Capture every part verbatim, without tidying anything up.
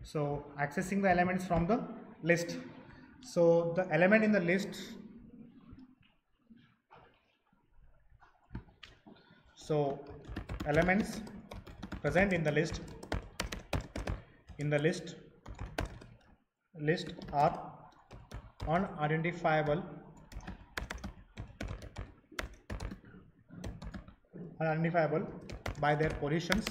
So accessing the elements from the list. So the element in the list, so elements present in the list in the list list are unidentifiable unidentifiable by their positions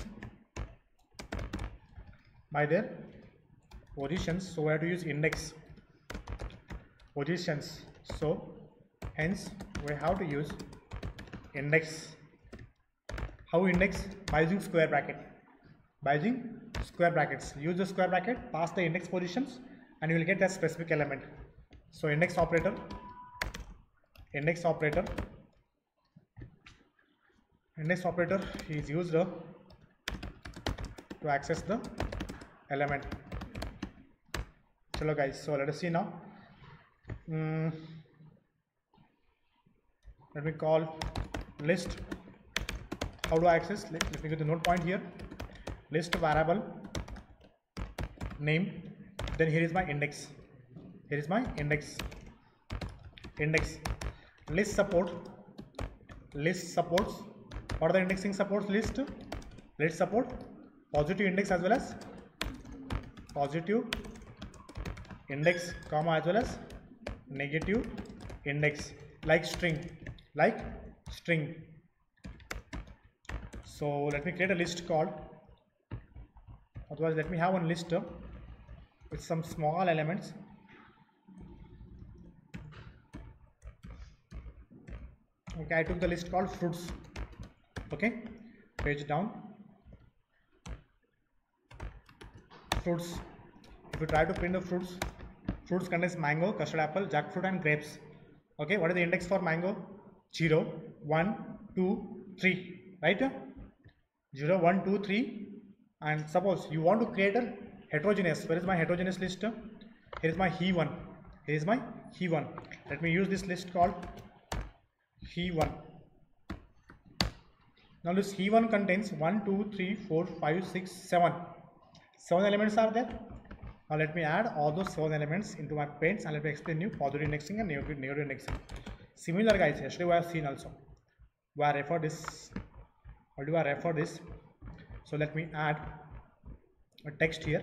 by their positions. So we have to use index positions, so hence we have to use index. How index? By using square bracket, by using square brackets. Use the square bracket, pass the index positions, and you will get that specific element. So index operator index operator index operator is used uh, to access the element. Chalo guys, so let us see now. Mm, let me call list. How do I access? Let, let me get the node point here. List variable name. Then here is my index. Here is my index. Index. List support. List supports. What are the indexing supports? List. List support positive index as well as positive index, comma, as well as negative index, like string, like string. So let me create a list called, otherwise let me have one list uh, with some small elements. Okay, I took the list called fruits. Okay, page down. Fruits. If you try to print the fruits, fruits contains mango, custard apple, jackfruit, and grapes. Okay, what is the index for mango? zero, one, two, three, right? zero, one, two, three. And suppose you want to create a heterogeneous. Where is my heterogeneous list? Here is my he one. Here is my he one. Let me use this list called he one. Now this he one contains one, two, three, four, five, six, seven. seven elements are there. Now let me add all those seven elements into my paints and let me explain you positive indexing and negative, negative indexing. Similar guys, yesterday we have seen also. We have referred this. How do I refer this? So let me add a text here.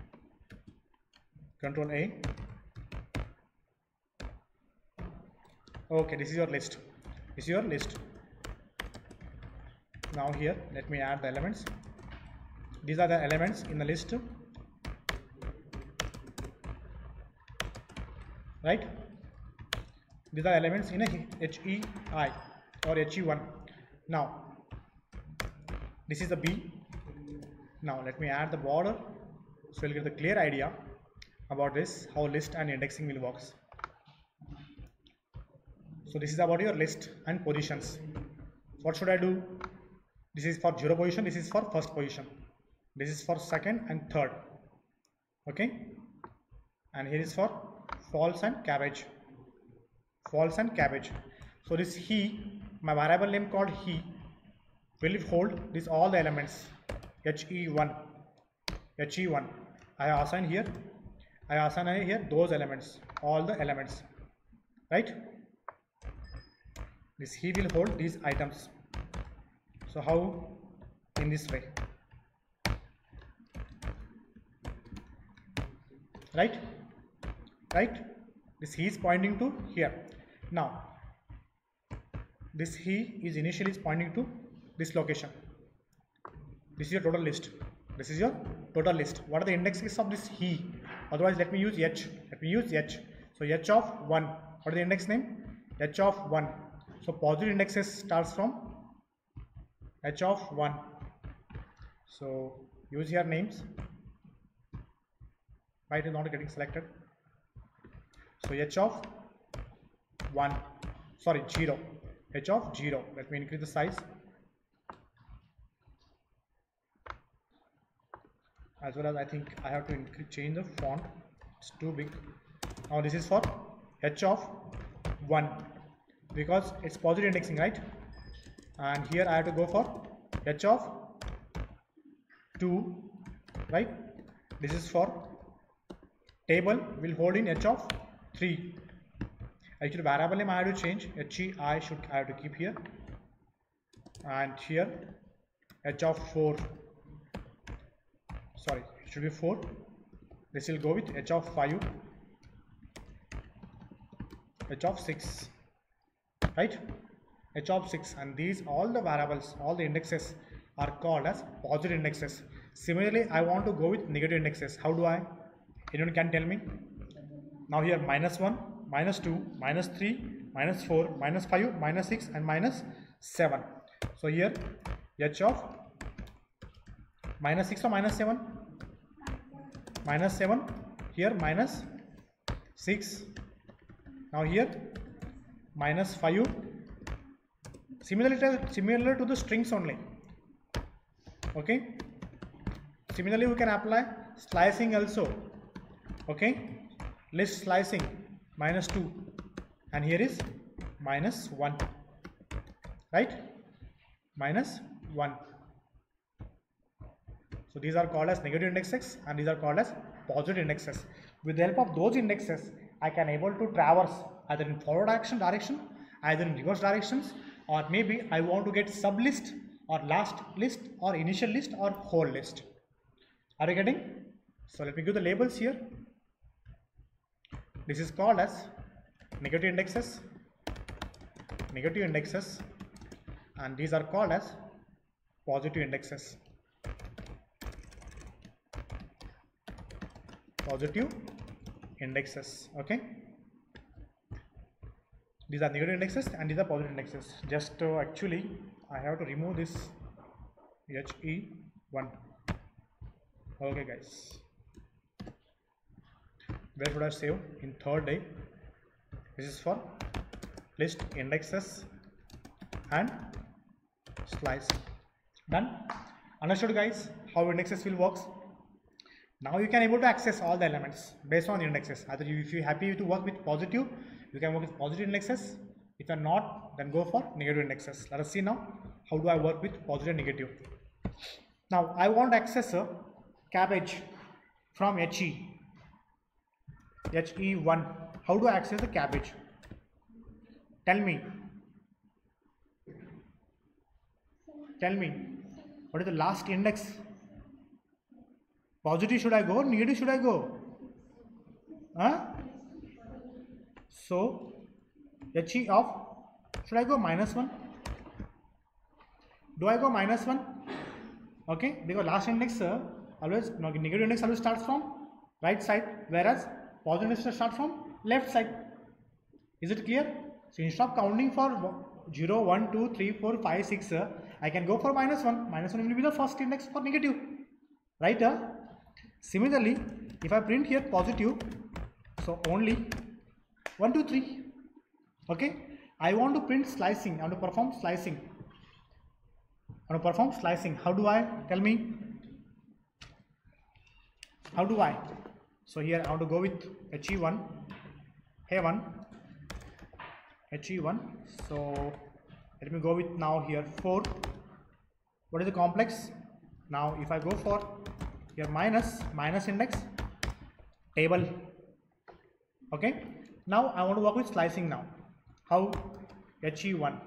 Control A. Okay, this is your list. This is your list. Now here, let me add the elements. These are the elements in the list. Right? These are elements in a H E I or H E one. Now, this is the B. Now, let me add the border so you'll get the clear idea about this, how list and indexing will work. So, this is about your list and positions. What should I do? This is for zero position, this is for first position. This is for second and third. Okay? And here is for false and cabbage. False and cabbage. So this he, my variable name called he, will hold this all the elements H E one. H E one. I assign here. I assign here those elements, all the elements. Right? This he will hold these items. So how? In this way. Right? Right? This he is pointing to here. Now, this he is initially is pointing to this location. This is your total list. This is your total list. What are the indexes of this he? Otherwise, let me use H. Let me use H. So H of one. What is the index name? H of one. So positive indexes starts from H of one. So use your names. Why it is not getting selected? So H of one, sorry, zero. H of zero. Let me increase the size. As well as I think I have to increase, change the font. It's too big. Now this is for H of one because it's positive indexing, right? And here I have to go for H of two, right? This is for table will hold in h of three. Actually variable name I have to change. He I should I have to keep here, and here h of four. Sorry, it should be four. This will go with h of five, h of six, right? H of six, and these all the variables, all the indexes are called as positive indexes. Similarly, I want to go with negative indexes. How do I? Anyone can tell me? Now here minus one, minus two, minus three, minus four, minus five, minus six, and minus seven. So here h of minus six or minus seven? Minus seven, here minus six. Now here minus five. Similarly, similar to the strings only. Okay. Similarly, we can apply slicing also. Okay. List slicing minus two, and here is minus one. Right? Minus one. So these are called as negative indexes, and these are called as positive indexes. With the help of those indexes, I can able to traverse either in forward action direction, either in reverse directions, or maybe I want to get sub list or last list or initial list or whole list. Are you getting? So let me give the labels here. This is called as negative indexes, negative indexes, and these are called as positive indexes. Positive indexes. Okay. These are negative indexes and these are positive indexes. Just uh, actually I have to remove this H E one. Okay guys, where should I save? In third day. This is for list indexes and slice. Done. Understood guys how indexes will work? Now you can able to access all the elements based on the indexes. Either you, if you are happy to work with positive, you can work with positive indexes. If you are not, then go for negative indexes. Let us see now how do I work with positive and negative. Now I want to access a cabbage from H E. H E one. How do I access the cabbage? Tell me. Tell me. What is the last index? Positive should I go or negative should I go? Huh? So H E of, should I go minus one? Do I go minus one? Okay, because last index uh, always, no, negative index always starts from right side, whereas positive index starts from left side. Is it clear? So instead of counting for zero, one, two, three, four, five, six, uh, I can go for minus one. Minus one will be the first index for negative. Right? Uh? Similarly, if I print here positive, so only one, two, three. Okay. I want to print slicing. I want to perform slicing. I want to perform slicing. How do I? Tell me. How do I? So here I want to go with H E one, H one, H E one. So let me go with now here four. What is the complex? Now if I go for here minus, minus index, table. Okay. Now I want to work with slicing now. How? H E one.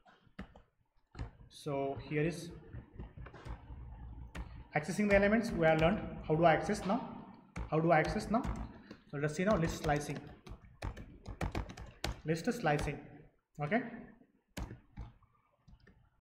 So here is accessing the elements. We have learned how do I access now. How do I access now? So let's see now list slicing. List slicing. Okay.